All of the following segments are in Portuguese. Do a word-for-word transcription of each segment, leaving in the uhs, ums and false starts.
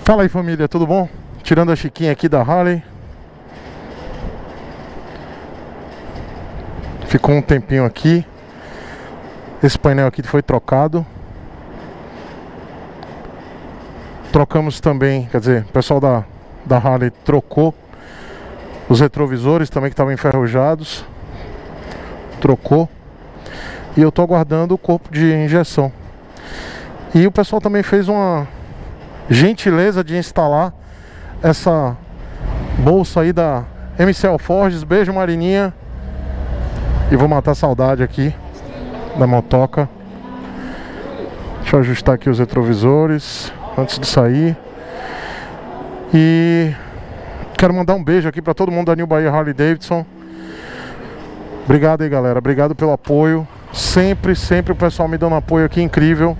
Fala aí, família, tudo bom? Tirando a Chiquinha aqui da Harley. Ficou um tempinho aqui. Esse painel aqui foi trocado. Trocamos também, quer dizer, o pessoal da, da Harley trocou os retrovisores também, que estavam enferrujados. Trocou. E eu tô aguardando o corpo de injeção. E o pessoal também fez uma gentileza de instalar essa bolsa aí da M C Alforges. Beijo, Marininha. E vou matar a saudade aqui da motoca. Deixa eu ajustar aqui os retrovisores antes de sair. E quero mandar um beijo aqui para todo mundo da New Bahia Harley Davidson. Obrigado aí, galera. Obrigado pelo apoio. Sempre, sempre o pessoal me dando apoio aqui, incrível.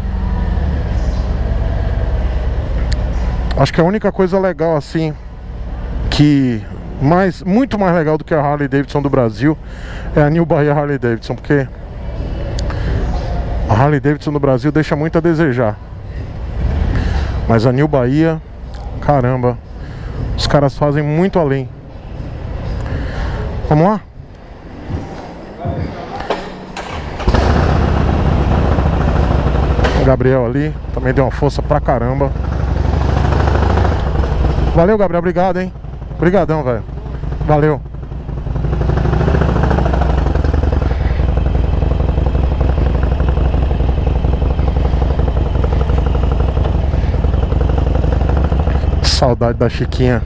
Acho que a única coisa legal assim, que mais, muito mais legal do que a Harley Davidson do Brasil, é a New Bahia Harley Davidson, porque a Harley Davidson do Brasil deixa muito a desejar. Mas a New Bahia, caramba, os caras fazem muito além. Vamos lá? O Gabriel ali também deu uma força pra caramba. Valeu, Gabriel, obrigado, hein? Obrigadão, velho. Valeu. Saudade da Chiquinha.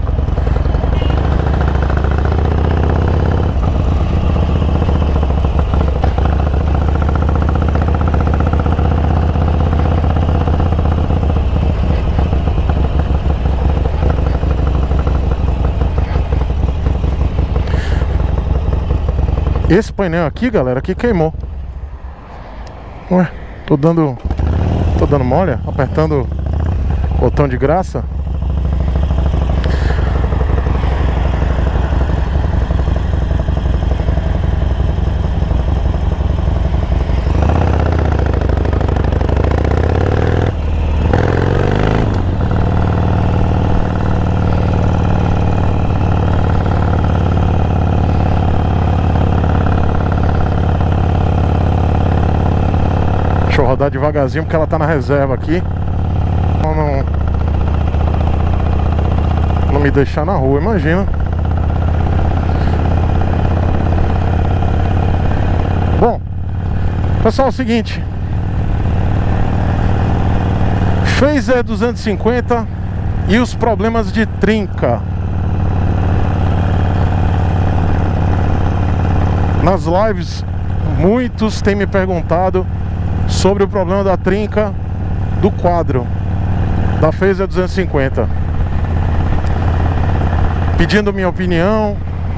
Esse painel aqui, galera, aqui queimou. Ué, tô dando Tô dando mole, apertando o botão de graça. Deixa eu rodar devagarzinho porque ela tá na reserva aqui. Não, não, não me deixar na rua, imagina. Bom, pessoal, é o seguinte. Phaser duzentos e cinquenta e os problemas de trinca. Nas lives, muitos têm me perguntado sobre o problema da trinca do quadro da Phaser duzentos e cinquenta, pedindo minha opinião.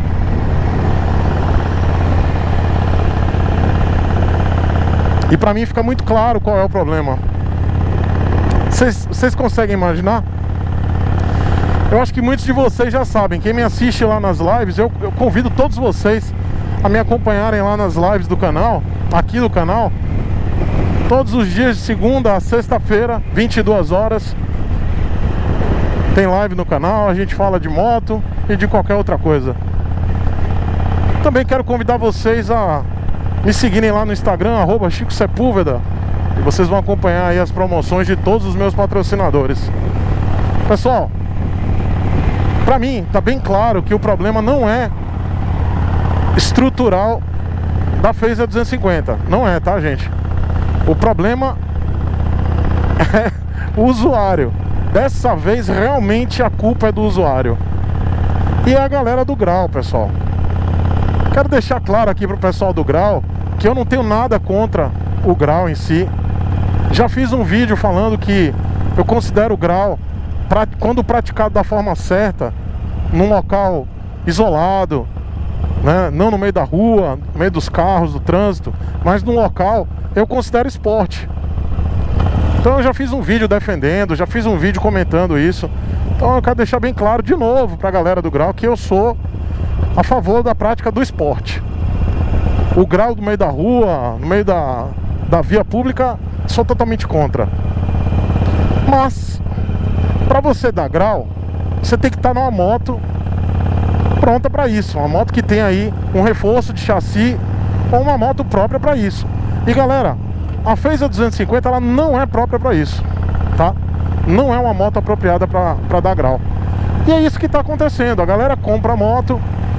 E pra mim fica muito claro qual é o problema. Vocês conseguem imaginar? Eu acho que muitos de vocês já sabem. Quem me assiste lá nas lives, eu, eu convido todos vocês a me acompanharem lá nas lives do canal, aqui do canal. Todos os dias de segunda a sexta-feira, vinte e duas horas, tem live no canal, a gente fala de moto e de qualquer outra coisa. Também quero convidar vocês a me seguirem lá no Instagram, arroba Chico Sepúlveda, e vocês vão acompanhar aí as promoções de todos os meus patrocinadores. Pessoal, pra mim tá bem claro que o problema não é estrutural da Phaser duzentos e cinquenta. Não é, tá, gente? O problema é o usuário. Dessa vez realmente a culpa é do usuário. E é a galera do grau, pessoal. Quero deixar claro aqui pro pessoal do grau que eu não tenho nada contra o grau em si. Já fiz um vídeo falando que eu considero o grau, quando praticado da forma certa, num local isolado, né? Não no meio da rua, no meio dos carros, do trânsito, mas num local, eu considero esporte. Então eu já fiz um vídeo defendendo, já fiz um vídeo comentando isso. Então eu quero deixar bem claro de novo pra galera do grau que eu sou a favor da prática do esporte. O grau no meio da rua, no meio da, da via pública, sou totalmente contra. Mas Para você dar grau, você tem que estar numa moto pronta para isso, uma moto que tem aí um reforço de chassi ou uma moto própria para isso. E galera, a Fazer duzentos e cinquenta ela não é própria para isso, tá? Não é uma moto apropriada para dar grau. E é isso que está acontecendo. A galera compra a moto,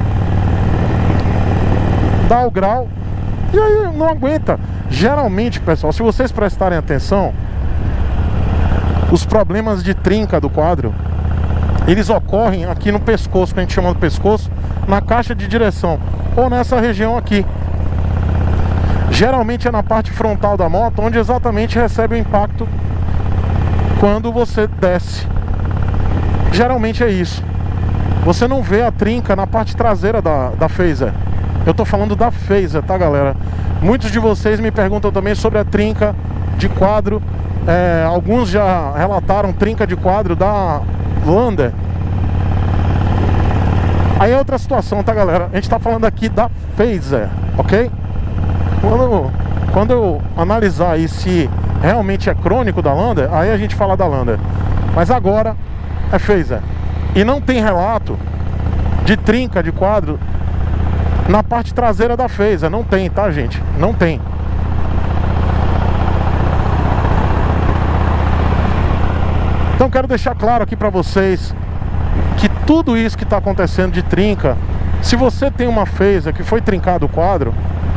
dá o grau e aí não aguenta. Geralmente, pessoal, se vocês prestarem atenção, os problemas de trinca do quadro, eles ocorrem aqui no pescoço, que a gente chama de pescoço, na caixa de direção, ou nessa região aqui. Geralmente é na parte frontal da moto, onde exatamente recebe o impacto quando você desce. Geralmente é isso. Você não vê a trinca na parte traseira da, da Fazer. Eu tô falando da Fazer, tá, galera? Muitos de vocês me perguntam também sobre a trinca de quadro. É, alguns já relataram trinca de quadro da Lander. Aí é outra situação, tá, galera? A gente tá falando aqui da Fazer, ok? Quando, quando eu analisar aí se realmente é crônico da Lander, aí a gente fala da Lander. Mas agora é Fazer. E não tem relato de trinca de quadro na parte traseira da Fazer. Não tem, tá, gente? Não tem. Então quero deixar claro aqui pra vocês que tudo isso que está acontecendo de trinca, se você tem uma Fazer que foi trincado o quadro,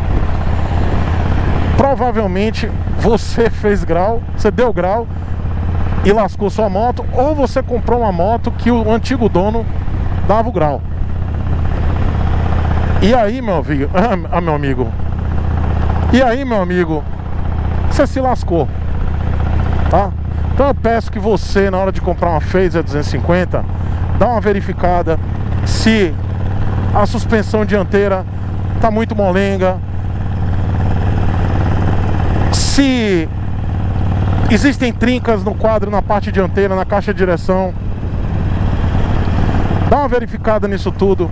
provavelmente você fez grau, você deu grau e lascou sua moto, ou você comprou uma moto que o antigo dono dava o grau. E aí, meu amigo, ah, meu amigo, e aí, meu amigo, você se lascou, tá? Então eu peço que você, na hora de comprar uma Fazer duzentos e cinquenta, dá uma verificada se a suspensão dianteira tá muito molenga, se existem trincas no quadro, na parte dianteira, na caixa de direção. Dá uma verificada nisso tudo,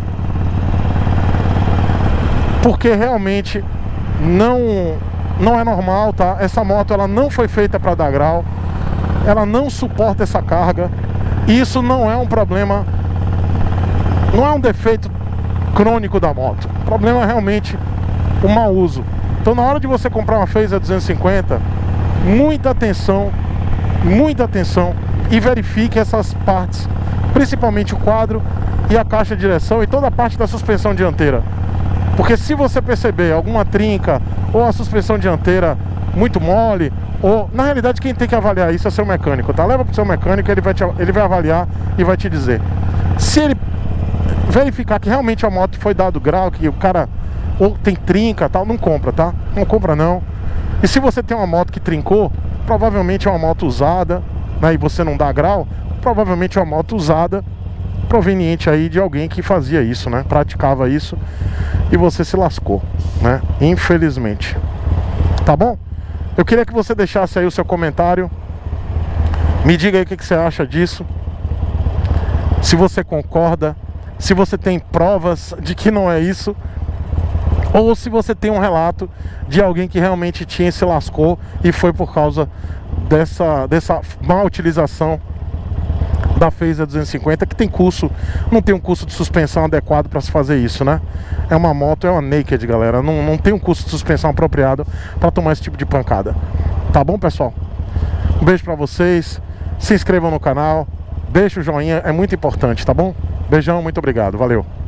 porque realmente não, não é normal, tá? Essa moto ela não foi feita para dar grau, ela não suporta essa carga. E isso não é um problema, não é um defeito crônico da moto. O problema é realmente o mau uso. Então na hora de você comprar uma Fazer duzentos e cinquenta, muita atenção, muita atenção, e verifique essas partes, principalmente o quadro e a caixa de direção e toda a parte da suspensão dianteira. Porque se você perceber alguma trinca ou a suspensão dianteira muito mole, ou na realidade quem tem que avaliar isso é seu mecânico, tá? Leva pro seu mecânico, ele vai, te, ele vai avaliar e vai te dizer. Se ele verificar que realmente a moto foi dado grau, que o cara ou tem trinca tal, não compra, tá? Não compra não. E se você tem uma moto que trincou, provavelmente é uma moto usada, né, e você não dá grau, provavelmente é uma moto usada, proveniente aí de alguém que fazia isso, né? Praticava isso e você se lascou, né? Infelizmente. Tá bom? Eu queria que você deixasse aí o seu comentário. Me diga aí o que, que você acha disso. Se você concorda, se você tem provas de que não é isso, ou se você tem um relato de alguém que realmente tinha e se lascou e foi por causa dessa, dessa má utilização da Fazer duzentos e cinquenta, que tem curso, não tem um curso de suspensão adequado para se fazer isso, né? É uma moto, é uma naked, galera, não, não tem um curso de suspensão apropriado para tomar esse tipo de pancada. Tá bom, pessoal? Um beijo para vocês, se inscrevam no canal, deixa o joinha, é muito importante, tá bom? Beijão, muito obrigado, valeu!